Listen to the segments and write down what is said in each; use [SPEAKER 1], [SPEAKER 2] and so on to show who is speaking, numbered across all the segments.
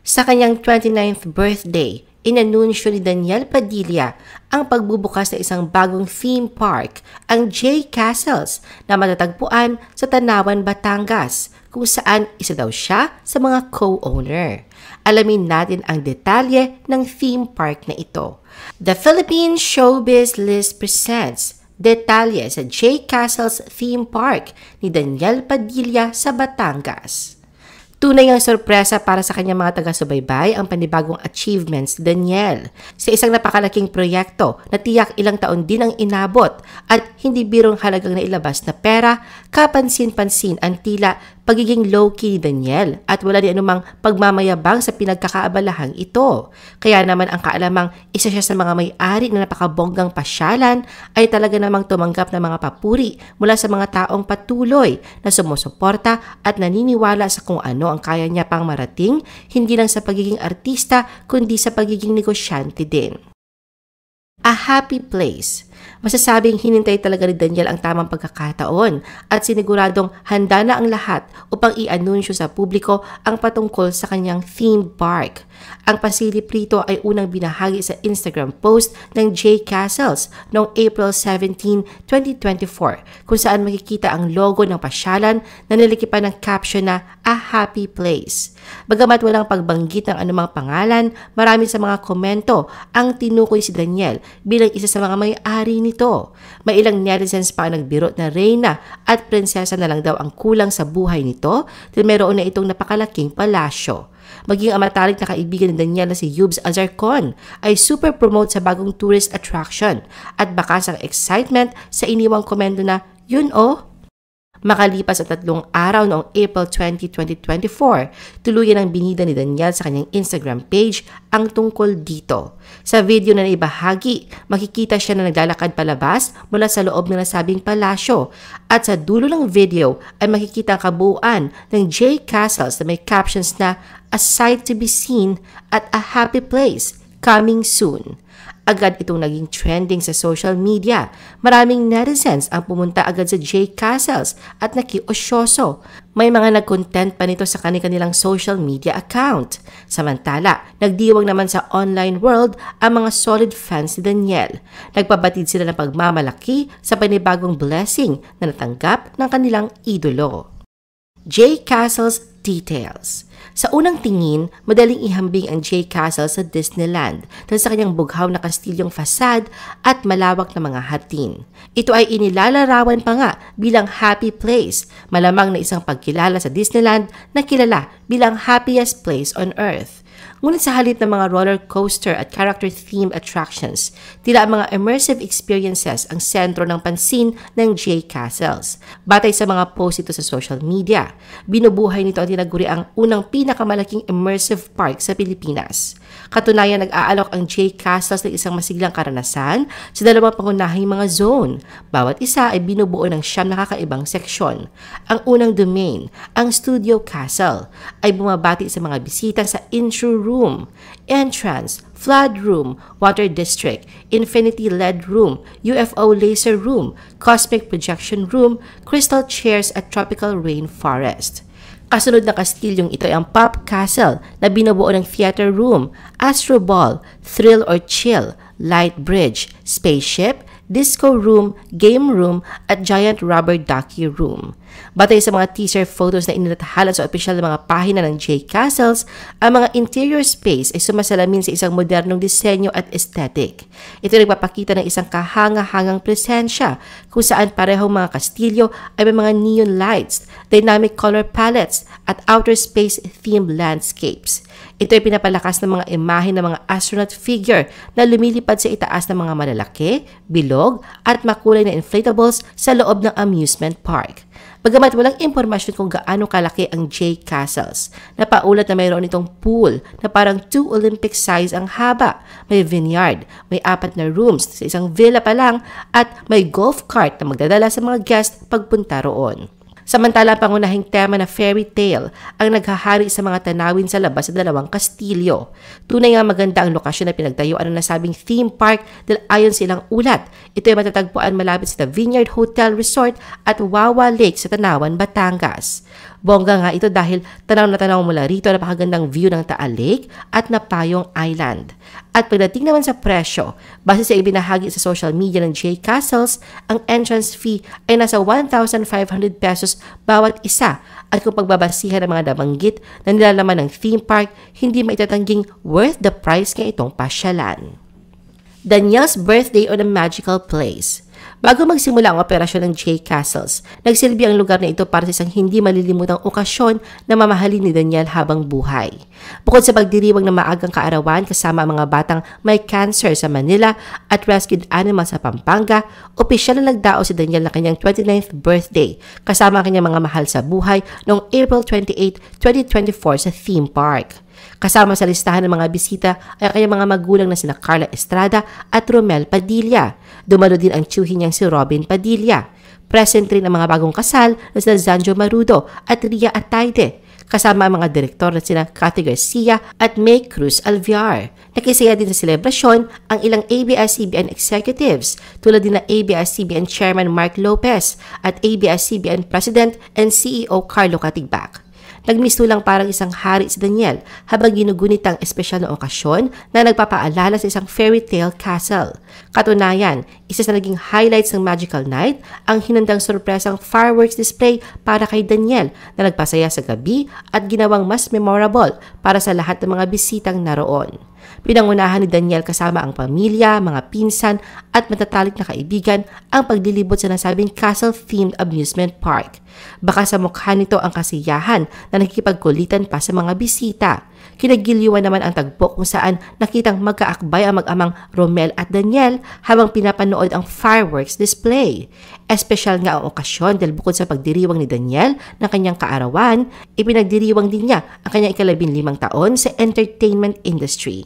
[SPEAKER 1] Sa kanyang 29th birthday, inanunsyo ni Daniel Padilla ang pagbubukas ng isang bagong theme park, ang J Castles, na matatagpuan sa Tanawan, Batangas, kung saan isa daw siya sa mga co-owner. Alamin natin ang detalye ng theme park na ito. The Philippine Showbiz List presents detalye sa J Castles Theme Park ni Daniel Padilla sa Batangas. Tunay ang sorpresa para sa kanyang mga taga-subaybay ang panibagong achievements ni Daniel sa isang napakalaking proyekto na tiyak ilang taon din ang inabot at hindi birong halagang nailabas na pera, kapansin-pansin ang tila pagiging low-key ni Daniel at wala din anumang pagmamayabang sa pinagkakaabalahang ito. Kaya naman ang kaalamang isa siya sa mga may-ari na napakabonggang pasyalan ay talaga namang tumanggap ng mga papuri mula sa mga taong patuloy na sumusuporta at naniniwala sa kung ano ang kaya niya pang marating, hindi lang sa pagiging artista kundi sa pagiging negosyante din. A happy place. Masasabing hinintay talaga ni Daniel ang tamang pagkakataon at siniguradong handa na ang lahat upang i-anunsyo sa publiko ang patungkol sa kanyang theme park. Ang pasilip rito ay unang binahagi sa Instagram post ng J Castles noong April 17, 2024 kung saan makikita ang logo ng pasyalan na nilikipan ng caption na A Happy Place. Bagamat walang pagbanggit ng anumang pangalan, marami sa mga komento ang tinukoy si Daniel bilang isa sa mga may-ari nito. May ilang netizens pa ang nagbiro na reyna at prinsesa na lang daw ang kulang sa buhay nito dahil meron na itong napakalaking palasyo. Maging ang matalik na kaibigan ni Daniel na si Yubes Azarcon ay super promote sa bagong tourist attraction at bakas ang excitement sa iniwang komento na, "Yun oh." Makalipas ang 3 araw noong April 20, 2024, tuluyan ang binida ni Daniel sa kanyang Instagram page ang tungkol dito. Sa video na naibahagi, makikita siya na naglalakad palabas mula sa loob ng nasabing palasyo at sa dulo ng video ay makikita ang kabuuan ng J Castles na may captions na "A sight to be seen at a happy place, coming soon." Agad itong naging trending sa social media. Maraming netizens ang pumunta agad sa J Castles at nakiosyoso. May mga nag-content pa nito sa kanilang social media account. Samantala, nagdiwang naman sa online world ang mga solid fans ni Daniel. Nagpabatid sila ng pagmamalaki sa panibagong blessing na natanggap ng kanilang idolo. J Castles details. Sa unang tingin, madaling ihambing ang J Castles sa Disneyland dahil sa kanyang bughaw na kastilyong fasad at malawak na mga hatin. Ito ay inilalarawan pa nga bilang happy place, malamang na isang pagkilala sa Disneyland na kilala bilang happiest place on earth. Ngunit sa halip ng mga roller coaster at character-themed attractions, tila ang mga immersive experiences ang sentro ng pansin ng J Castles. Batay sa mga post ito sa social media, binubuhay nito ang tinaguri ang unang pinakamalaking immersive park sa Pilipinas. Katunayan, nag-aalok ang J Castles ng isang masiglang karanasan sa 2 pangunahing mga zone. Bawat isa ay binubuo ng 9 nakakaibang seksyon. Ang unang domain, ang Studio Castle, ay bumabati sa mga bisita sa intro room, entrance, flood room, water district, infinity LED room, UFO laser room, cosmic projection room, crystal chairs at tropical rainforest. Kasunod na kastilyong ito ay ang Pop Castle na binubuo ng theater room, Astro Ball, Thrill or Chill, Light Bridge, Spaceship, Disco Room, Game Room at Giant Rubber Ducky Room. Batay sa mga teaser photos na inilathala sa opisyal na mga pahina ng J Castles, ang mga interior space ay sumasalamin sa isang modernong disenyo at aesthetic. Ito ay nagpapakita ng isang kahanga-hangang presensya kung saan parehong mga kastilyo ay may mga neon lights, dynamic color palettes at outer space themed landscapes. Ito ay pinapalakas ng mga imahe ng mga astronaut figure na lumilipad sa itaas ng mga malalaki, bilog at makulay na inflatables sa loob ng amusement park. Bagamat walang impormasyon kung gaano kalaki ang J Castles, napaulat na mayroon itong pool na parang 2 Olympic size ang haba, may vineyard, may 4 na rooms sa isang villa pa lang at may golf cart na magdadala sa mga guest pagpunta roon. Samantala, ang pangunahing tema na fairy tale ang naghahari sa mga tanawin sa labas sa 2 kastilyo. Tunay nga maganda ang lokasyon na pinagtayuan ng nasabing theme park dahil ayon sa ilang ulat, ito ay matatagpuan malapit sa The Vineyard Hotel Resort at Wawa Lake sa Tanawan, Batangas. Bongga nga ito dahil tanaw na tanaw mula rito, napakagandang view ng Taal Lake at Napayong Island. At pagdating naman sa presyo, base sa ibinahagi sa social media ng J Castles, ang entrance fee ay nasa 1,500 pesos bawat isa. At kung pagbabasihan ng mga nabanggit na nilalaman ng theme park, hindi maitatangging worth the price nga itong pasyalan. Daniel's birthday on a magical place. Bago magsimula ang operasyon ng J Castles, nagsilbi ang lugar na ito para sa isang hindi malilimutang okasyon na mamahalin ni Daniel habang buhay. Bukod sa pagdiriwang ng maagang kaarawan kasama ang mga batang may cancer sa Manila at rescued animals sa Pampanga, opisyal na nagdao si Daniel na kanyang 29th birthday kasama ang kanyang mga mahal sa buhay noong April 28, 2024 sa theme park. Kasama sa listahan ng mga bisita ay ang kanyang mga magulang na sina Carla Estrada at Romel Padilla. Dumalo din ang tiyuhin niyang si Robin Padilla. Present rin ang mga bagong kasal na sina Zanjo Marudo at Ria Atayde. Kasama ang mga direktor na sina Cathy Garcia at May Cruz Alviar. Nakisaya din sa selebrasyon ang ilang ABS-CBN executives tulad din na ABS-CBN Chairman Mark Lopez at ABS-CBN President and CEO Carlo Katigbak. Nagmisto lang parang isang hari si Daniel habang ginugunit ang espesyal na okasyon na nagpapaalala sa isang fairy tale castle. Katunayan, isa sa naging highlights ng Magical Night ang hinandang sorpresang fireworks display para kay Daniel na nagpasaya sa gabi at ginawang mas memorable para sa lahat ng mga bisitang naroon. Pinangunahan ni Daniel kasama ang pamilya, mga pinsan at matatalik na kaibigan ang paglilibot sa nasabing castle-themed amusement park. Baka sa mukha nito ang kasiyahan na nakikipagkulitan pa sa mga bisita. Kinagiliwan naman ang tagpo kung saan nakitang magkaakbay ang mag-amang Romel at Daniel habang pinapanood ang fireworks display. Espesyal nga ang okasyon dahil bukod sa pagdiriwang ni Daniel ng kanyang kaarawan, ipinagdiriwang din niya ang kanyang 15 taon sa entertainment industry.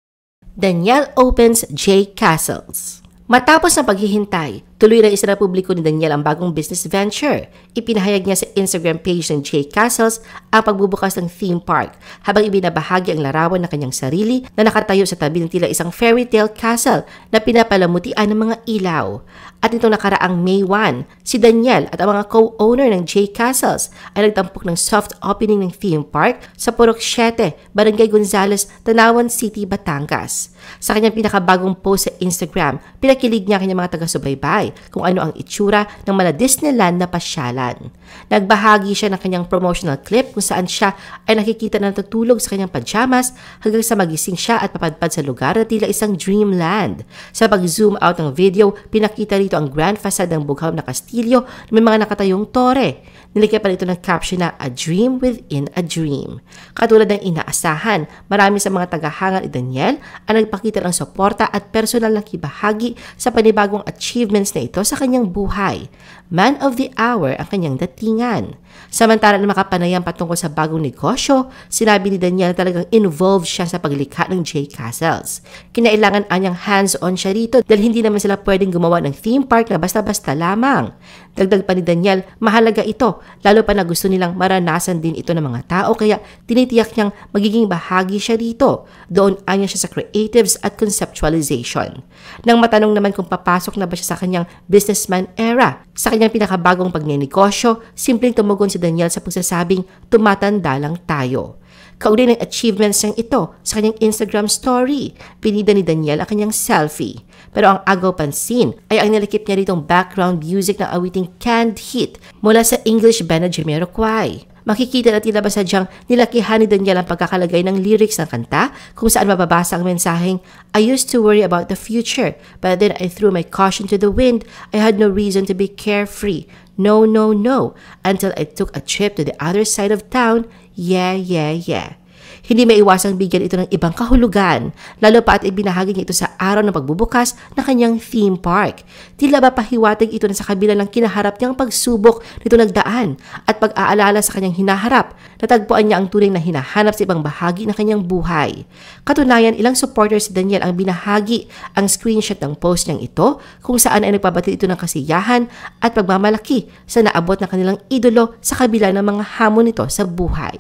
[SPEAKER 1] Daniel opens J Castles. Matapos ang paghihintay, tuloy na isinapubliko ni Daniel ang bagong business venture. Ipinahayag niya sa Instagram page ng J Castles ang pagbubukas ng theme park habang ibinabahagi ang larawan ng kanyang sarili na nakatayo sa tabi ng tila isang fairy tale castle na pinapalamutian ng mga ilaw. At nitong nakaraang May 1, si Daniel at ang mga co-owner ng J Castles ay nagtampok ng soft opening ng theme park sa Purok 7, Barangay Gonzales, Tanawan City, Batangas. Sa kanyang pinakabagong post sa Instagram, pinakilig niya kanyang mga taga-subaybay kung ano ang itsura ng mala Disneyland na pasyalan. Nagbahagi siya ng kanyang promotional clip kung saan siya ay nakikita na natutulog sa kanyang pajamas hanggang sa magising siya at papadpad sa lugar na tila isang dreamland. Sa pag-zoom out ng video, pinakita rito ang grand facade ng bughaw na kastilyo na may mga nakatayong tore. Nilikha pa ito ng caption na "A Dream Within a Dream." Katulad ng inaasahan, marami sa mga tagahanga ni Daniel ang nagpakita ng suporta at personal na kibahagi sa panibagong achievements na ito sa kanyang buhay. Man of the hour ang kanyang datingan. Samantala na makapanayam patungkol sa bagong negosyo, sinabi ni Daniel na talagang involved siya sa paglikha ng J Castles. Kinailangan anyang hands-on siya rito dahil hindi naman sila pwedeng gumawa ng theme park na basta-basta lamang. Dagdag pa ni Daniel, mahalaga ito, lalo pa na gusto nilang maranasan din ito ng mga tao kaya tinitiyak niyang magiging bahagi siya rito. Doon anya siya sa creatives at conceptualization. Nang matanong naman kung papasok na ba siya sa kanyang businessman era, sa kanyang pinakabagong pagnenegosyo, simpleng tumugon si Daniel sa pagsasabing tumatanda lang tayo. Kaugnay ng achievements niyang ito sa kanyang Instagram story, pinida ni Daniel ang kanyang selfie. Pero ang agaw pansin ay ang nilikip niya ritong background music ng awiting Canned Heat mula sa English band na Jamiroquai. Makikita na tila ba sadyang nilakihan ni Daniel ang pagkakalagay ng lyrics ng kanta kung saan mababasa ang mensaheng, "I used to worry about the future, but then I threw my caution to the wind. I had no reason to be carefree. No, no, no, until I took a trip to the other side of town. Yeah, yeah, yeah." Hindi maiwasang bigyan ito ng ibang kahulugan, lalo pa at ibinahagi niya ito sa araw ng pagbubukas ng kanyang theme park. Tila ba pahiwatig ito na sa kabila ng kinaharap niyang pagsubok nito nagdaan at pag-aalala sa kanyang hinaharap, natagpuan niya ang tunay na hinahanap sa ibang bahagi ng kanyang buhay. Katunayan, ilang supporters si Daniel ang binahagi ang screenshot ng post niyang ito kung saan ay nagpabatid ito ng kasiyahan at pagmamalaki sa naabot ng kanilang idolo sa kabila ng mga hamon nito sa buhay.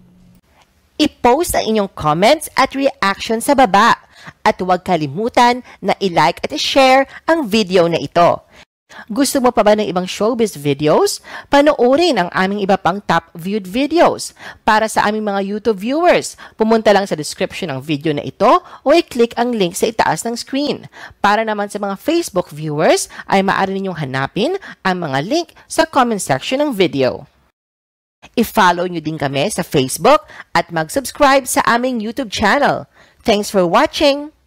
[SPEAKER 1] I-post ang inyong comments at reaction sa baba. At huwag kalimutan na i-like at i-share ang video na ito. Gusto mo pa ba ng ibang showbiz videos? Panoorin ang aming iba pang top viewed videos. Para sa aming mga YouTube viewers, pumunta lang sa description ng video na ito o i-click ang link sa itaas ng screen. Para naman sa mga Facebook viewers, ay maaari ninyong hanapin ang mga link sa comment section ng video. I-follow nyo din kami sa Facebook at mag-subscribe sa aming YouTube channel. Thanks for watching!